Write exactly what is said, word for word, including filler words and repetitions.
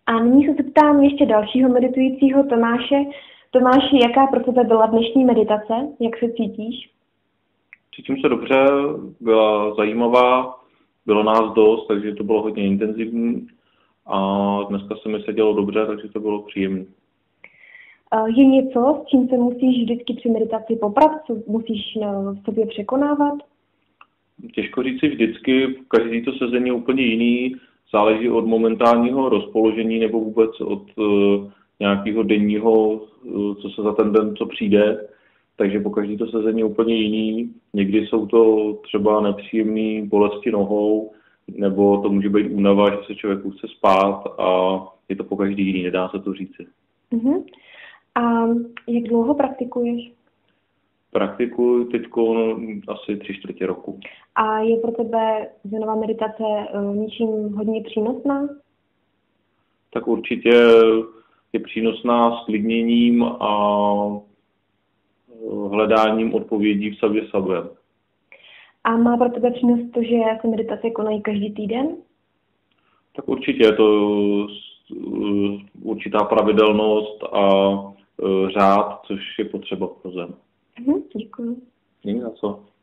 A nyní se zeptám ještě dalšího meditujícího Tomáše. Tomáši, jaká pro tebe byla dnešní meditace? Jak se cítíš? Cítím se dobře, byla zajímavá, bylo nás dost, takže to bylo hodně intenzivní a dneska se mi sedělo dobře, takže to bylo příjemné. Je něco, s čím se musíš vždycky při meditaci poprat, co musíš v sobě překonávat? Těžko říct si vždycky, každý to sezení je úplně jiný, záleží od momentálního rozpoložení nebo vůbec od uh, nějakého denního, uh, co se za ten den, co přijde. Takže po každý to sezení je úplně jiný. Někdy jsou to třeba nepříjemné bolesti nohou, nebo to může být únava, že se člověk chce spát a je to po každý jiný, nedá se to říci. Uh-huh. A jak dlouho praktikuješ? Praktikuji teď asi tři čtvrtě roku. A je pro tebe zenová meditace uh, něčím hodně přínosná? Tak určitě je přínosná s klidněním a hledáním odpovědí v sobě samém. A má pro tebe přínos to, že se meditace konají každý týden? Tak určitě je to určitá pravidelnost a řád, což je potřeba pro zem. Mhm, děkuji. Není za co.